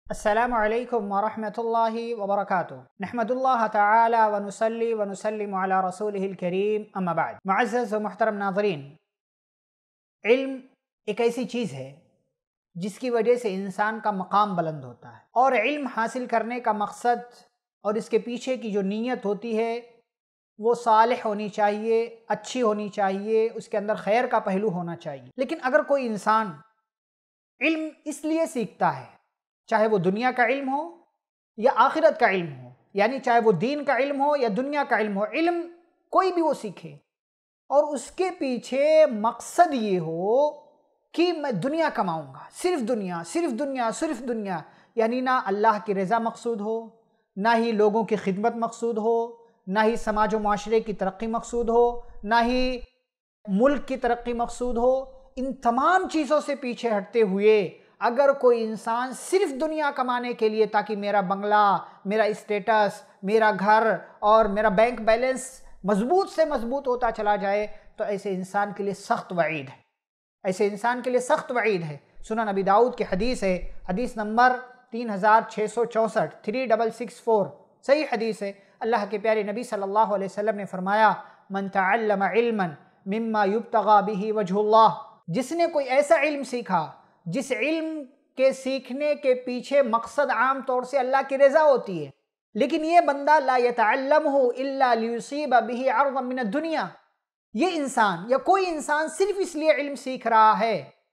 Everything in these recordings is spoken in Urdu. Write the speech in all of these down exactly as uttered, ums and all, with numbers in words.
السلام علیکم ورحمۃ اللہ وبرکاتہ۔ نحمد اللہ تعالی ونصلی ونسلم علی رسولہ الکریم، اما بعد۔ معزز و محترم ناظرین، علم ایک ایسی چیز ہے جس کی وجہ سے انسان کا مقام بلند ہوتا ہے، اور علم حاصل کرنے کا مقصد اور اس کے پیچھے کی جو نیت ہوتی ہے وہ صالح ہونی چاہیے، اچھی ہونی چاہیے، اس کے اندر خیر کا پہلو ہونا چاہیے۔ لیکن اگر کوئی انسان علم اس لیے سیکھتا ہے، چاہے وہ دنیا کا علم ہو یا آخرت کا علم ہو، یعنی چاہے وہ دین کا علم ہو یا دنیا کا علم ہو، علم کوئی بھی وہ سیکھے اور اس کے پیچھے مقصد یہ ہو کہ میں دنیا کماؤں گا، صرف دنیا صرف دنیا صرف دنیا، یعنی نہ اللہ کی رضا مقصود ہو، نہ ہی لوگوں کی خدمت مقصود ہو، نہ ہی سماج و معاشرے کی ترقی مقصود ہو، نہ ہی ملک کی ترقی مقصود ہو، ان تمام چیزوں سے پیچھے ہٹتے ہوئے اگر کوئی انسان صرف دنیا کمانے کے لیے، تاکہ میرا بنگلہ، میرا اسٹیٹس، میرا گھر اور میرا بینک بیلنس مضبوط سے مضبوط ہوتا چلا جائے، تو ایسے انسان کے لیے سخت وعید ہے، ایسے انسان کے لیے سخت وعید ہے۔ سنن ابی داؤد کی حدیث ہے، حدیث نمبر تین ہزار چھ سو چونسٹھ، تھری ڈبل سکس فور، صحیح حدیث ہے۔ اللہ کے پیارے نبی صلی اللہ علیہ وسلم نے فرمایا، من تعلم علما مما یبتغى به وجہ اللہ، جس نے کوئی ایسا علم سیکھا جس علم کے سیکھنے کے پیچھے مقصد عام طور سے اللہ کی رضا ہوتی ہے، لیکن یہ بندہ لا يتعلمه الا ليصيب به عرضا من الدنيا، یہ انسان یا کوئی انسان صرف اس لیے علم سیکھ رہا ہے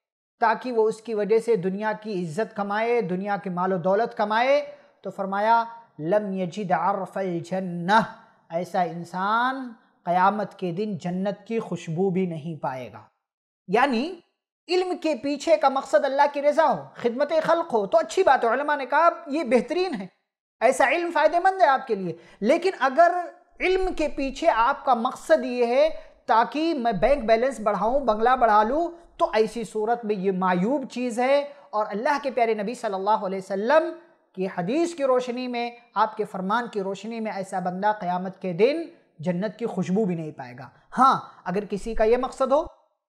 تاکہ وہ اس کی وجہ سے دنیا کی عزت کمائے، دنیا کی مال و دولت کمائے، تو فرمایا لم يجد عرف الجنہ، ایسا انسان قیامت کے دن جنت کی خوشبو بھی نہیں پائے گا۔ یعنی علم کے پیچھے کا مقصد اللہ کی رضا ہو، خدمت خلق ہو تو اچھی بات ہے، علماء نے کہا یہ بہترین ہے، ایسا علم فائدہ مند ہے آپ کے لیے۔ لیکن اگر علم کے پیچھے آپ کا مقصد یہ ہے تاکہ میں بینک بیلنس بڑھاؤں، بنگلہ بڑھا لوں، تو ایسی صورت میں یہ معیوب چیز ہے، اور اللہ کے پیارے نبی صلی اللہ علیہ وسلم کی حدیث کی روشنی میں، آپ کے فرمان کی روشنی میں، ایسا بندہ قیامت کے دن جنت کی خوشبو بھی نہیں پائے گا۔ ہاں، اگر کسی کا یہ مقصد ہو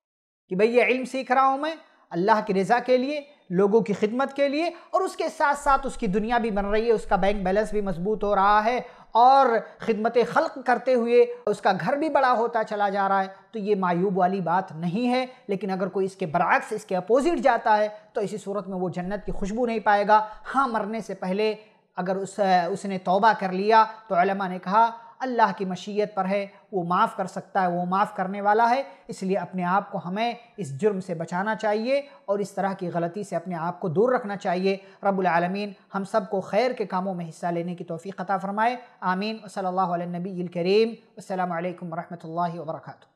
کہ بھئی یہ علم سیکھ رہا ہوں میں اللہ کی رضا کے لیے، لوگوں کی خدمت کے لیے، اور اس کے ساتھ ساتھ اس کی دنیا بھی بن رہی ہے، اس کا بینک بیلنس بھی مضبوط ہو رہا ہے، اور خدمت خلق کرتے ہوئے اس کا گھر بھی بڑا ہوتا چلا جا رہا ہے، تو یہ معیوب والی بات نہیں ہے۔ لیکن اگر کوئی اس کے برعکس، اس کے اپوزٹ جاتا ہے، تو اسی صورت میں وہ جنت کی خوشبو نہیں پائے گا۔ ہاں، مرنے سے پہلے اگر اس اس نے توبہ کر لیا تو علماء نے کہا اللہ کی مشیت پر ہے، وہ معاف کر سکتا ہے، وہ معاف کرنے والا ہے، اس لیے اپنے آپ کو ہمیں اس جرم سے بچانا چاہیے اور اس طرح کی غلطی سے اپنے آپ کو دور رکھنا چاہیے۔ رب العالمین ہم سب کو خیر کے کاموں میں حصہ لینے کی توفیق عطا فرمائے، آمین۔ صلی اللہ علیہ النبی الکریم، السلام علیکم ورحمۃ اللہ وبرکاتہ۔